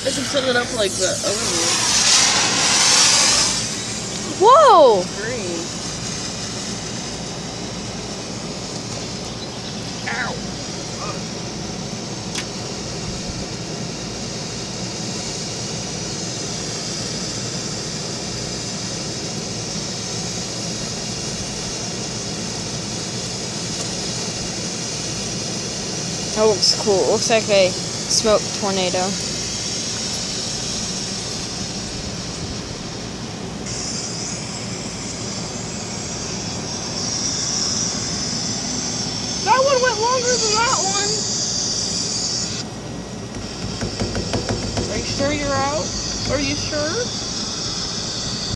I can set it up like the other one. Whoa! Green. Ow! That looks cool. It looks like a smoke tornado. That one went longer than that one. Are you sure you're out? Are you sure?